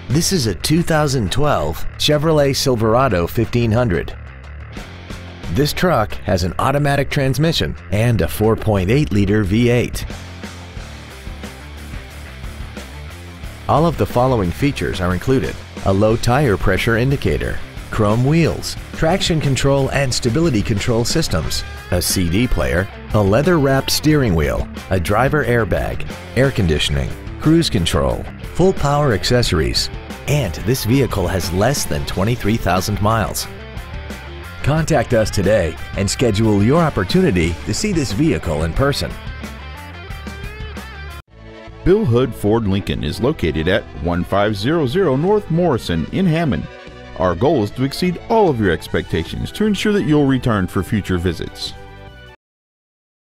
This is a 2012 Chevrolet Silverado 1500. This truck has an automatic transmission and a 4.8-liter V8. All of the following features are included: a low tire pressure indicator, chrome wheels, traction control and stability control systems, a CD player, a leather-wrapped steering wheel, a driver airbag, air conditioning, cruise control, full power accessories, and this vehicle has less than 23,000 miles. Contact us today and schedule your opportunity to see this vehicle in person. Bill Hood Ford Lincoln is located at 1500 North Morrison in Hammond. Our goal is to exceed all of your expectations to ensure that you'll return for future visits.